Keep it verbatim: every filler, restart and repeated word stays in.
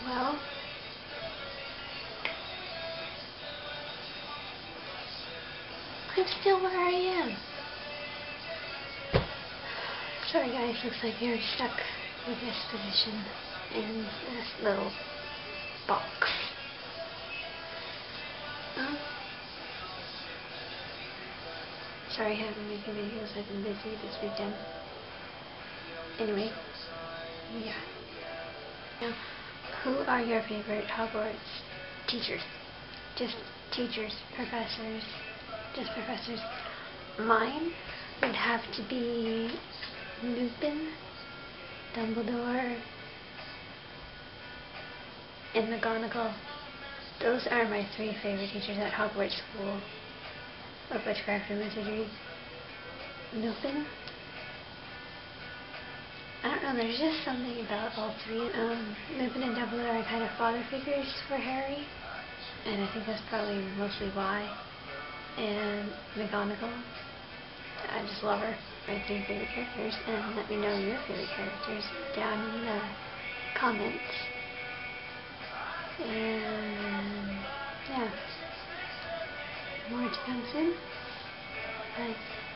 Well, I'm still where I am. Sorry guys, looks like you're stuck with this position in this little box. Um, sorry I haven't been making videos, I've been busy this weekend. Anyway, yeah. Now, who are your favorite Hogwarts teachers? Just teachers, professors, just professors. Mine would have to be Lupin, Dumbledore, and McGonagall. Those are my three favorite teachers at Hogwarts School of Witchcraft and Wizardry. Lupin? I don't know, there's just something about all three. Um, Lupin and Dumbledore are kind of father figures for Harry, and I think that's probably mostly why. And McGonagall, I just love her. My three favorite characters, and let me know your favorite characters down in the comments. And yeah, more to come soon. Bye.